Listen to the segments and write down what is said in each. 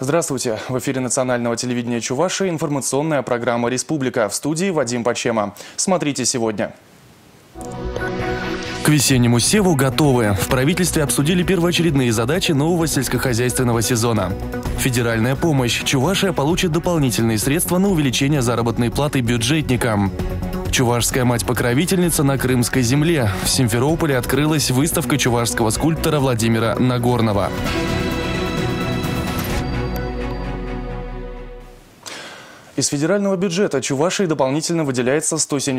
Здравствуйте! В эфире национального телевидения Чувашии информационная программа «Республика». В студии Вадим Почема. Смотрите сегодня. К весеннему севу готовы. В правительстве обсудили первоочередные задачи нового сельскохозяйственного сезона. Федеральная помощь. Чувашия получит дополнительные средства на увеличение заработной платы бюджетникам. Чувашская мать-покровительница на Крымской земле. В Симферополе открылась выставка чувашского скульптора Владимира Нагорного. Из федерального бюджета Чувашии дополнительно выделяется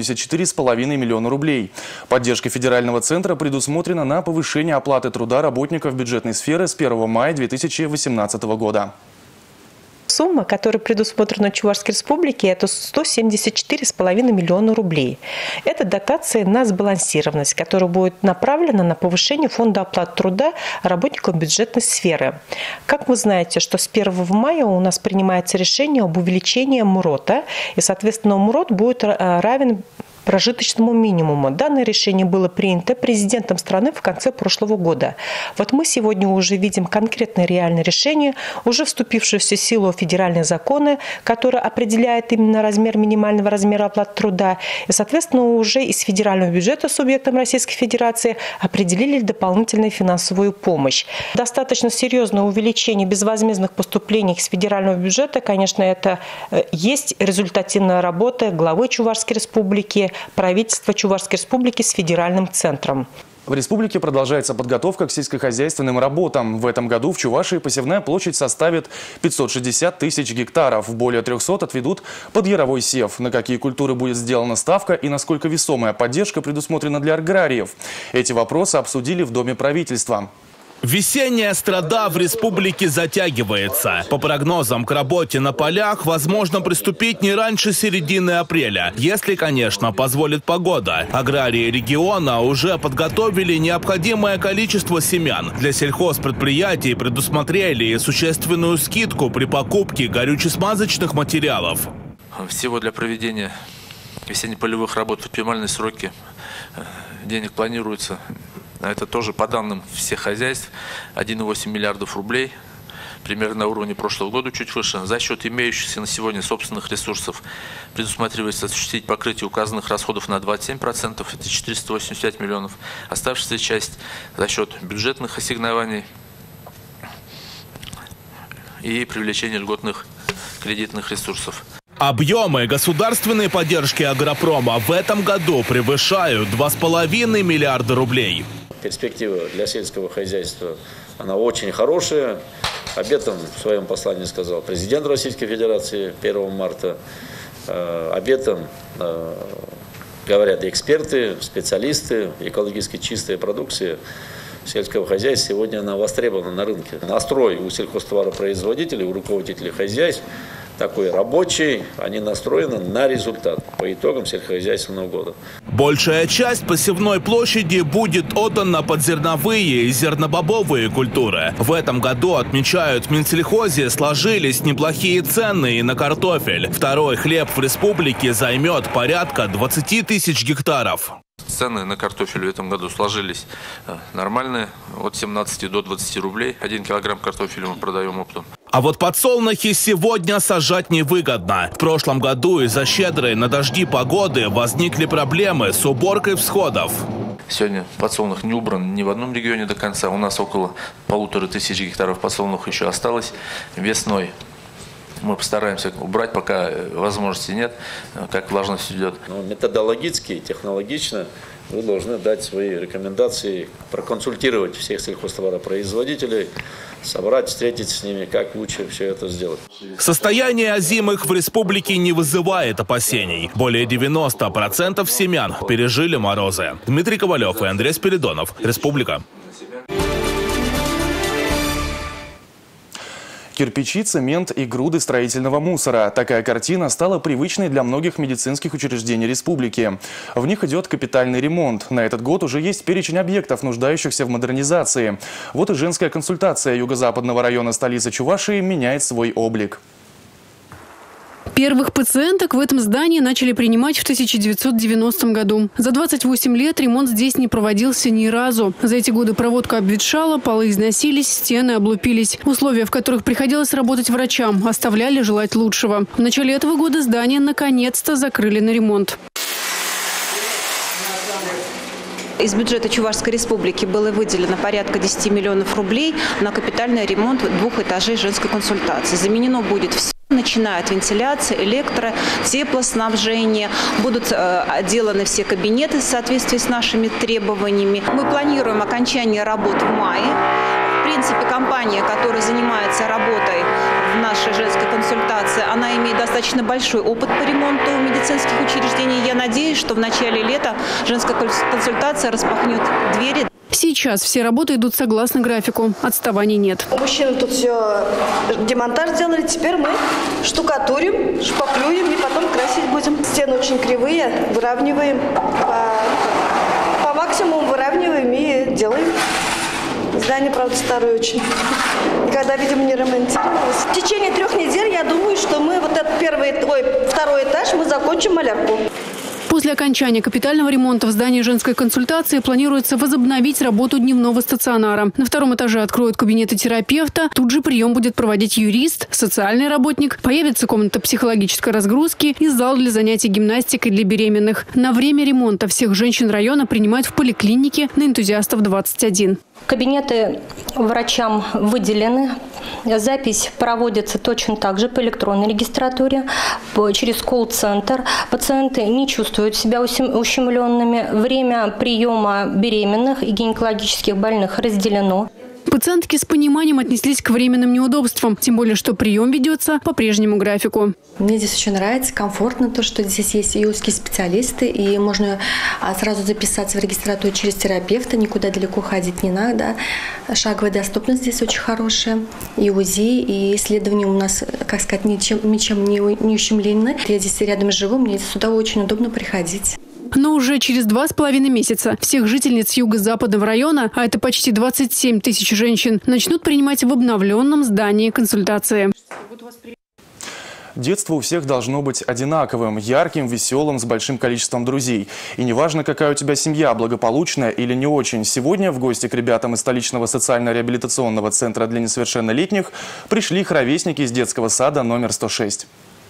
174,5 миллиона рублей. Поддержка федерального центра предусмотрена на повышение оплаты труда работников бюджетной сферы с 1 мая 2018 года. Сумма, которая предусмотрена Чувашской Республике, это 174,5 миллиона рублей. Это дотация на сбалансированность, которая будет направлена на повышение фонда оплаты труда работников бюджетной сферы. Как вы знаете, что с 1 мая у нас принимается решение об увеличении МРОТа, и, соответственно, МРОТ будет равен прожиточному минимуму. Данное решение было принято президентом страны в конце прошлого года. Вот мы сегодня уже видим конкретное реальное решение, уже вступившееся в силу федеральные законы, которые определяют именно размер минимального размера оплаты труда. И, соответственно, уже из федерального бюджета субъектам Российской Федерации определили дополнительную финансовую помощь. Достаточно серьезное увеличение безвозмездных поступлений из федерального бюджета, конечно, это есть результативная работа главы Чувашской Республики, правительства Чувашской Республики с федеральным центром. В республике продолжается подготовка к сельскохозяйственным работам. В этом году в Чувашии посевная площадь составит 560 тысяч гектаров. Более 300 отведут под яровой сев. На какие культуры будет сделана ставка и насколько весомая поддержка предусмотрена для аграриев? Эти вопросы обсудили в Доме правительства. Весенняя страда в республике затягивается. По прогнозам, к работе на полях возможно приступить не раньше середины апреля, если, конечно, позволит погода. Аграрии региона уже подготовили необходимое количество семян. Для сельхозпредприятий предусмотрели существенную скидку при покупке горюче-смазочных материалов. Всего для проведения весенне-полевых работ в оптимальные сроки денег планируется. Это тоже по данным всех хозяйств 1,8 миллиардов рублей, примерно на уровне прошлого года, чуть выше. За счет имеющихся на сегодня собственных ресурсов предусматривается осуществить покрытие указанных расходов на 27%, это 485 миллионов. Оставшаяся часть за счет бюджетных ассигнований и привлечения льготных кредитных ресурсов. Объемы государственной поддержки агропрома в этом году превышают 2,5 миллиарда рублей. Перспектива для сельского хозяйства, она очень хорошая. Об этом в своем послании сказал президент Российской Федерации 1 марта. Об этом говорят эксперты, специалисты. Экологически чистая продукция сельского хозяйства сегодня она востребована на рынке. Настрой у сельхозтоваропроизводителей, у руководителей хозяйств такой рабочий, они настроены на результат по итогам сельскохозяйственного года. Большая часть посевной площади будет отдана под зерновые и зернобобовые культуры. В этом году, отмечают в Минсельхозе, сложились неплохие цены и на картофель. Второй хлеб в республике займет порядка 20 тысяч гектаров. Цены на картофель в этом году сложились нормальные, от 17 до 20 рублей. 1 килограмм картофеля мы продаем оптом. А вот подсолнухи сегодня сажать невыгодно. В прошлом году из-за щедрой на дожди погоды возникли проблемы с уборкой всходов. Сегодня подсолнух не убран ни в одном регионе до конца. У нас около 1500 гектаров подсолнуха еще осталось. Весной мы постараемся убрать, пока возможности нет, как влажность идет. Методологически, технологично вы должны дать свои рекомендации, проконсультировать всех сельхозтоваропроизводителей, собрать, встретиться с ними, как лучше все это сделать. Состояние озимых в республике не вызывает опасений. Более 90% семян пережили морозы. Дмитрий Ковалев и Андрей Спиридонов. Республика. Кирпичи, цемент и груды строительного мусора. Такая картина стала привычной для многих медицинских учреждений республики. В них идет капитальный ремонт. На этот год уже есть перечень объектов, нуждающихся в модернизации. Вот и женская консультация юго-западного района столицы Чувашии меняет свой облик. Первых пациенток в этом здании начали принимать в 1990 году. За 28 лет ремонт здесь не проводился ни разу. За эти годы проводка обветшала, полы износились, стены облупились. Условия, в которых приходилось работать врачам, оставляли желать лучшего. В начале этого года здание наконец-то закрыли на ремонт. Из бюджета Чувашской республики было выделено порядка 10 миллионов рублей на капитальный ремонт 2 этажей женской консультации. Заменено будет все. Начиная от вентиляции, электро, теплоснабжения. Будут отделаны все кабинеты в соответствии с нашими требованиями. Мы планируем окончание работ в мае. В принципе, компания, которая занимается работой в нашей женской консультации, она имеет достаточно большой опыт по ремонту медицинских учреждений. Я надеюсь, что в начале лета женская консультация распахнет двери. Сейчас все работы идут согласно графику. Отставаний нет. Мужчины тут все демонтаж сделали. Теперь мы штукатурим, шпаклюем и потом красить будем. Стены очень кривые, выравниваем. По максимуму выравниваем и делаем. Здание, правда, старое очень. Никогда, видимо, не ремонтировалось. В течение 3 недель, я думаю, что мы вот этот второй этаж мы закончим малярку. После окончания капитального ремонта в здании женской консультации планируется возобновить работу дневного стационара. На 2 этаже откроют кабинеты терапевта. Тут же прием будет проводить юрист, социальный работник. Появится комната психологической разгрузки и зал для занятий гимнастикой для беременных. На время ремонта всех женщин района принимают в поликлинике на Энтузиастов 21. Кабинеты врачам выделены. Запись проводится точно так же по электронной регистратуре, через колл-центр. Пациенты не чувствуют себя ущемленными. Время приема беременных и гинекологических больных разделено. Пациентки с пониманием отнеслись к временным неудобствам, тем более, что прием ведется по прежнему графику. Мне здесь очень нравится, комфортно то, что здесь есть и узкие специалисты, и можно сразу записаться в регистратуру через терапевта, никуда далеко ходить не надо. Шаговая доступность здесь очень хорошая, и УЗИ, и исследования у нас, как сказать, ничем не ущемлены. Я здесь рядом живу, мне сюда очень удобно приходить. Но уже через 2,5 месяца всех жительниц юго-западного района, а это почти 27 тысяч женщин, начнут принимать в обновленном здании консультации. Детство у всех должно быть одинаковым, ярким, веселым, с большим количеством друзей. И неважно, какая у тебя семья, благополучная или не очень. Сегодня в гости к ребятам из столичного социально-реабилитационного центра для несовершеннолетних пришли их ровесники из детского сада номер 106.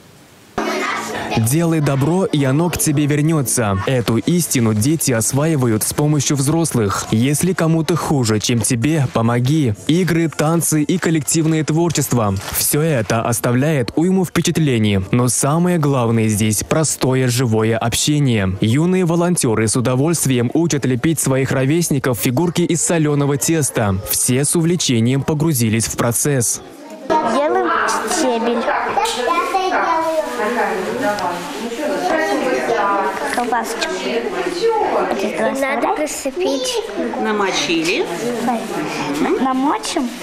Делай добро, и оно к тебе вернется. Эту истину дети осваивают с помощью взрослых. Если кому-то хуже, чем тебе, помоги. Игры, танцы и коллективное творчество. Все это оставляет уйму впечатлений. Но самое главное здесь – простое живое общение. Юные волонтеры с удовольствием учат лепить своих ровесников фигурки из соленого теста. Все с увлечением погрузились в процесс. Делаем стебель. Колбасочку. Надо присыпить. Намочили. Намочим.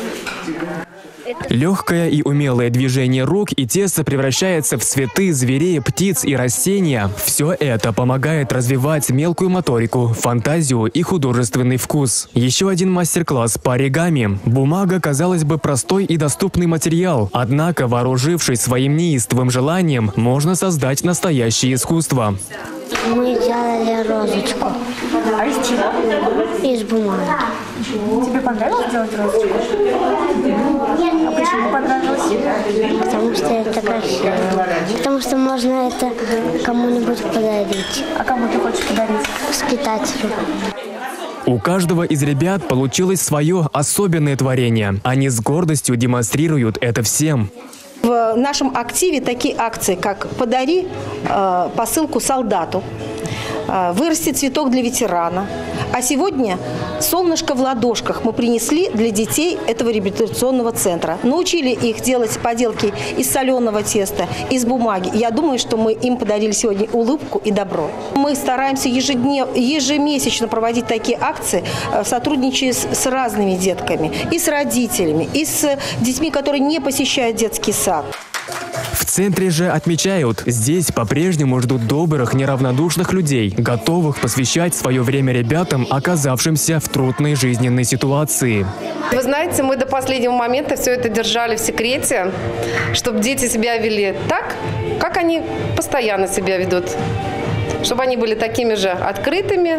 Легкое и умелое движение рук, и тесто превращается в цветы, зверей, птиц и растения. Все это помогает развивать мелкую моторику, фантазию и художественный вкус. Еще один мастер-класс по оригами. Бумага, казалось бы, простой и доступный материал. Однако, вооружившись своим неистовым желанием, можно создать настоящее искусство. Мы делали розочку. А из чего? Из бумаги. Тебе понравилось делать розочку? А почему понравилось? Потому что это красиво. Потому что можно это кому-нибудь подарить. А кому ты хочешь подарить? Воспитателю. У каждого из ребят получилось свое особенное творение. Они с гордостью демонстрируют это всем. В нашем активе такие акции, как «Подари посылку солдату», «Вырасти цветок для ветерана». А сегодня «Солнышко в ладошках» мы принесли для детей этого реабилитационного центра. Научили их делать поделки из соленого теста, из бумаги. Я думаю, что мы им подарили сегодня улыбку и добро. Мы стараемся ежемесячно проводить такие акции, сотрудничая с разными детками, и с родителями, и с детьми, которые не посещают детский сад. В центре же отмечают, здесь по-прежнему ждут добрых, неравнодушных людей, готовых посвящать свое время ребятам, оказавшимся в трудной жизненной ситуации. Вы знаете, мы до последнего момента все это держали в секрете, чтобы дети себя вели так, как они постоянно себя ведут. Чтобы они были такими же открытыми,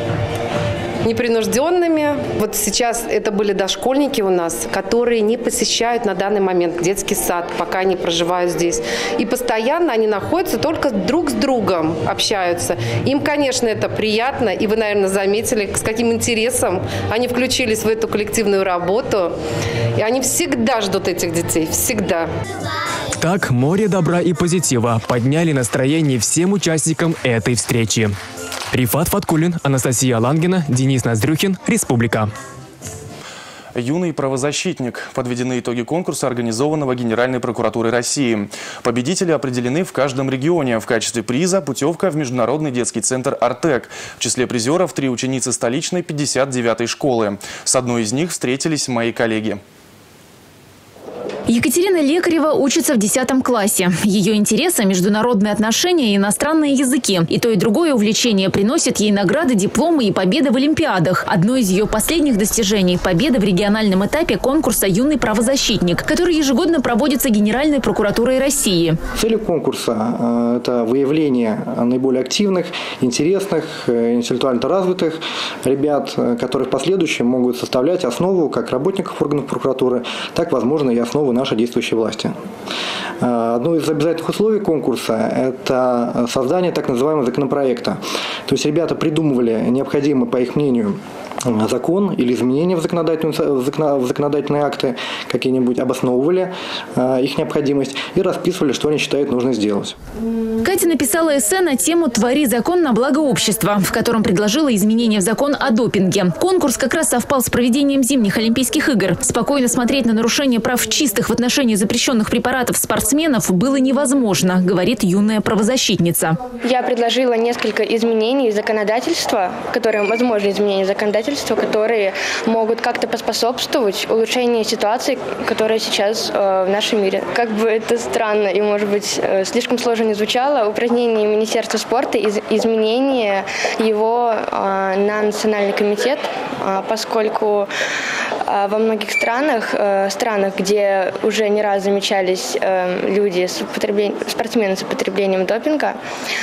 непринужденными. Вот сейчас это были дошкольники у нас, которые не посещают на данный момент детский сад, пока они проживают здесь. И постоянно они находятся только друг с другом, общаются. Им, конечно, это приятно, и вы, наверное, заметили, с каким интересом они включились в эту коллективную работу. И они всегда ждут этих детей, всегда. Так, море добра и позитива подняли настроение всем участникам этой встречи. Рифат Фаткулин, Анастасия Лангина, Денис Ноздрюхин, Республика. Юный правозащитник. Подведены итоги конкурса, организованного Генеральной прокуратурой России. Победители определены в каждом регионе. В качестве приза путевка в Международный детский центр «Артек». В числе призеров 3 ученицы столичной 59-й школы. С одной из них встретились мои коллеги. Екатерина Лекарева учится в 10 классе. Ее интересы – международные отношения и иностранные языки. И то, и другое увлечение приносит ей награды, дипломы и победы в олимпиадах. Одно из ее последних достижений – победа в региональном этапе конкурса «Юный правозащитник», который ежегодно проводится Генеральной прокуратурой России. Целью конкурса – это выявление наиболее активных, интересных, интеллектуально развитых ребят, которые в последующем могут составлять основу как работников органов прокуратуры, так, возможно, и основу нашей действующей власти. Одно из обязательных условий конкурса – это создание так называемого законопроекта. То есть ребята придумывали необходимый, по их мнению, закон или изменения в законодательные акты, какие-нибудь обосновывали их необходимость и расписывали, что они считают нужно сделать. Катя написала эссе на тему «Твори закон на благо общества», в котором предложила изменения в закон о допинге. Конкурс как раз совпал с проведением зимних Олимпийских игр. Спокойно смотреть на нарушение прав чистых в отношении запрещенных препаратов спортсменов было невозможно, говорит юная правозащитница. Я предложила несколько изменений законодательства, возможны изменения законодательства, которые могут как-то поспособствовать улучшению ситуации, которая сейчас в нашем мире. Как бы это странно и, может быть, слишком сложно не звучало, упразднение Министерства спорта, изменение его на Национальный комитет, поскольку во многих странах, где уже не раз замечались люди, спортсмены с употреблением допинга,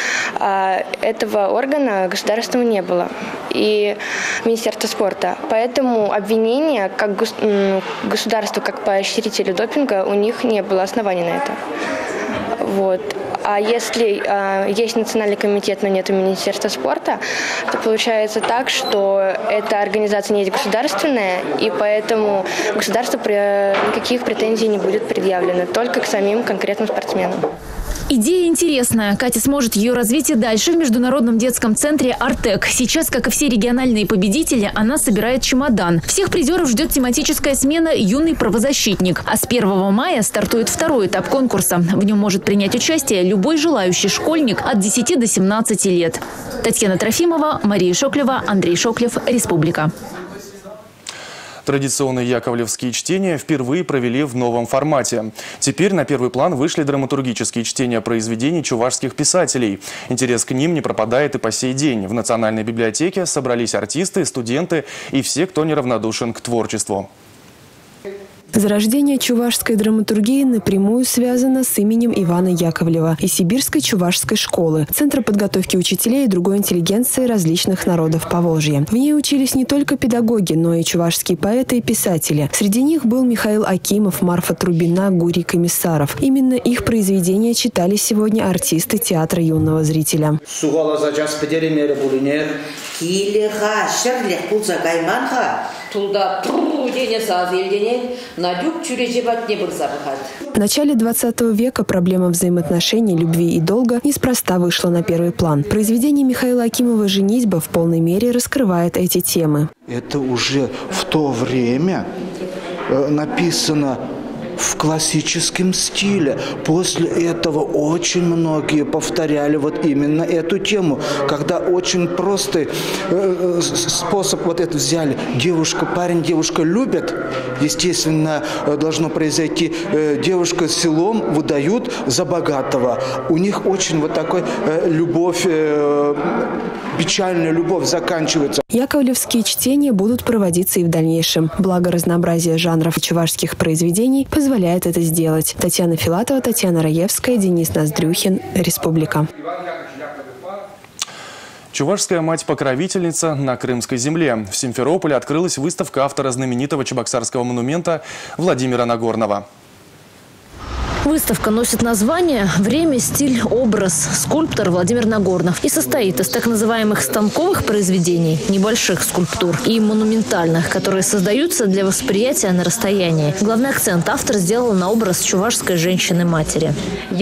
этого органа государственного не было. И Министерства спорта. Поэтому обвинения как государству, как поощрителю допинга, у них не было оснований на это. Вот. А если есть Национальный комитет, но нет Министерства спорта, то получается так, что эта организация не есть государственная, и поэтому государству никаких претензий не будет предъявлено, только к самим конкретным спортсменам. Идея интересная. Катя сможет ее развить и дальше в Международном детском центре «Артек». Сейчас, как и все региональные победители, она собирает чемодан. Всех призеров ждет тематическая смена «Юный правозащитник». А с 1 мая стартует второй этап конкурса. В нем может принять участие любой желающий школьник от 10 до 17 лет. Татьяна Трофимова, Мария Шоклева, Андрей Шоклев, Республика. Традиционные яковлевские чтения впервые провели в новом формате. Теперь на первый план вышли драматургические чтения произведений чувашских писателей. Интерес к ним не пропадает и по сей день. В Национальной библиотеке собрались артисты, студенты и все, кто неравнодушен к творчеству. Зарождение чувашской драматургии напрямую связано с именем Ивана Яковлева и Сибирской чувашской школы, центра подготовки учителей и другой интеллигенции различных народов Поволжья. В ней учились не только педагоги, но и чувашские поэты и писатели. Среди них был Михаил Акимов, Марфа Трубина, Гурий Комиссаров. Именно их произведения читали сегодня артисты театра юного зрителя. В начале 20 века проблема взаимоотношений, любви и долга неспроста вышла на первый план. Произведение Михаила Акимова «Женитьба» в полной мере раскрывает эти темы. Это уже в то время написано в классическом стиле. После этого очень многие повторяли вот именно эту тему, когда очень простой способ вот это взяли. Девушка, парень, девушка любят, естественно, должно произойти. Девушка с селом выдают за богатого. У них очень вот такой любовь, печальная любовь заканчивается. Яковлевские чтения будут проводиться и в дальнейшем. Благо разнообразие жанров чувашских произведений позволяет это сделать. Татьяна Филатова, Татьяна Раевская, Денис Ноздрюхин. Республика. Чувашская мать-покровительница на Крымской земле. В Симферополе открылась выставка автора знаменитого чебоксарского монумента Владимира Нагорного. Выставка носит название «Время, стиль, образ. Скульптор Владимир Нагорнов» и состоит из так называемых станковых произведений, небольших скульптур, и монументальных, которые создаются для восприятия на расстоянии. Главный акцент автор сделал на образ чувашской женщины-матери.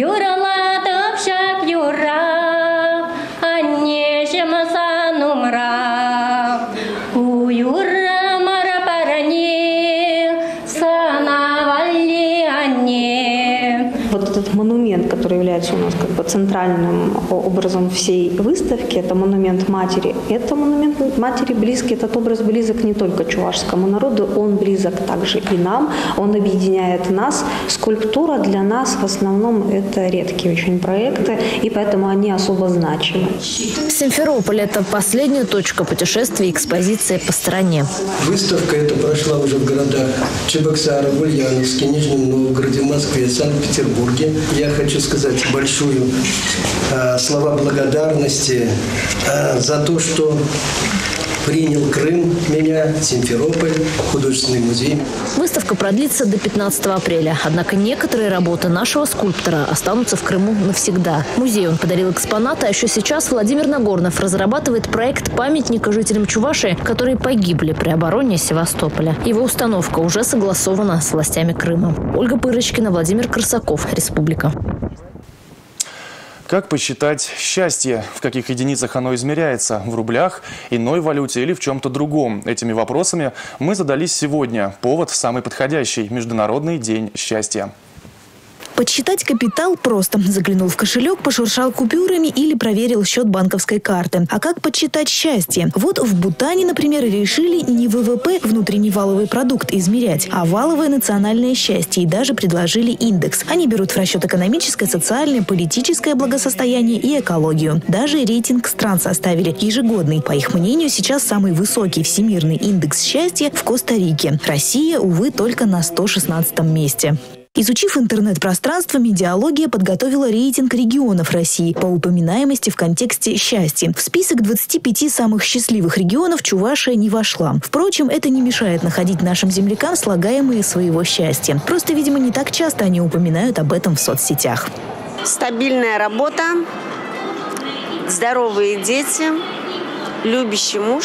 Вот этот монумент, который является у нас как бы центральным образом всей выставки, это монумент матери. Это монумент матери близкий, этот образ близок не только чувашскому народу, он близок также и нам, он объединяет нас. Скульптура для нас в основном это редкие очень проекты, и поэтому они особо значимы. Симферополь – это последняя точка путешествия экспозиции по стране. Выставка эта прошла уже в городах Чебоксары, Ульяновске, Нижнем Новгороде, Москве, Санкт-Петербурге. Я хочу сказать большую слова благодарности за то, что принял Крым меня, Симферополь, художественный музей. Выставка продлится до 15 апреля. Однако некоторые работы нашего скульптора останутся в Крыму навсегда. Музею он подарил экспонаты, а еще сейчас Владимир Нагорнов разрабатывает проект памятника жителям Чувашии, которые погибли при обороне Севастополя. Его установка уже согласована с властями Крыма. Ольга Пырочкина, Владимир Корсаков. Республика. Как посчитать счастье? В каких единицах оно измеряется? В рублях, иной валюте или в чем-то другом? Этими вопросами мы задались сегодня. Повод самый подходящий – Международный день счастья. Подсчитать капитал просто. Заглянул в кошелек, пошуршал купюрами или проверил счет банковской карты. А как подсчитать счастье? Вот в Бутане, например, решили не ВВП, внутренний валовый продукт, измерять, а валовое национальное счастье. И даже предложили индекс. Они берут в расчет экономическое, социальное, политическое благосостояние и экологию. Даже рейтинг стран составили ежегодный. По их мнению, сейчас самый высокий всемирный индекс счастья в Коста-Рике. Россия, увы, только на 116-м месте. Изучив интернет-пространство, Медиалогия подготовила рейтинг регионов России по упоминаемости в контексте счастья. В список 25 самых счастливых регионов Чувашия не вошла. Впрочем, это не мешает находить нашим землякам слагаемые своего счастья. Просто, видимо, не так часто они упоминают об этом в соцсетях. Стабильная работа, здоровые дети, любящий муж.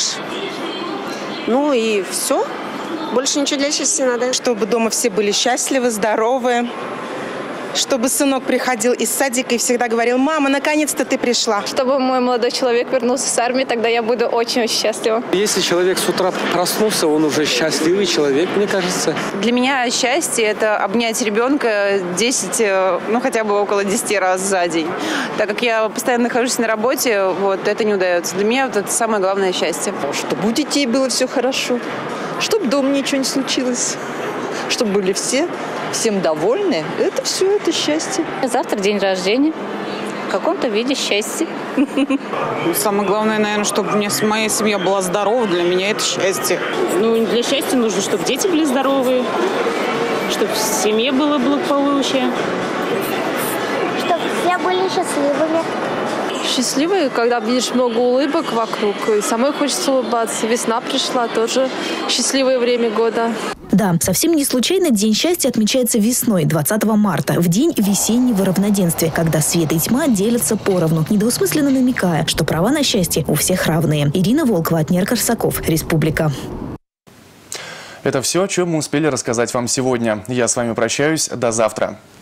Ну и все. Больше ничего для счастья не надо. Чтобы дома все были счастливы, здоровы. Чтобы сынок приходил из садика и всегда говорил: «Мама, наконец-то ты пришла». Чтобы мой молодой человек вернулся с армии, тогда я буду очень счастлива. Если человек с утра проснулся, он уже счастливый человек, мне кажется. Для меня счастье – это обнять ребенка 10, ну хотя бы около 10 раз за день. Так как я постоянно нахожусь на работе, вот это не удается. Для меня вот это самое главное счастье. Чтобы у детей было все хорошо, чтобы дома ничего не случилось, чтобы были всем довольны. Это все, это счастье. Завтра день рождения. В каком-то виде счастье. Самое главное, наверное, чтобы моя семья была здорова. Для меня это счастье. Ну, для счастья нужно, чтобы дети были здоровые, чтобы в семье было благополучие. Чтобы все были счастливыми. Счастливые, когда видишь много улыбок вокруг. И самой хочется улыбаться. Весна пришла, тоже счастливое время года. Да, совсем не случайно День счастья отмечается весной, 20 марта, в день весеннего равноденствия, когда свет и тьма делятся поровну, недвусмысленно намекая, что права на счастье у всех равные. Ирина Волкова, Атнер Корсаков, Республика. Это все, о чем мы успели рассказать вам сегодня. Я с вами прощаюсь. До завтра.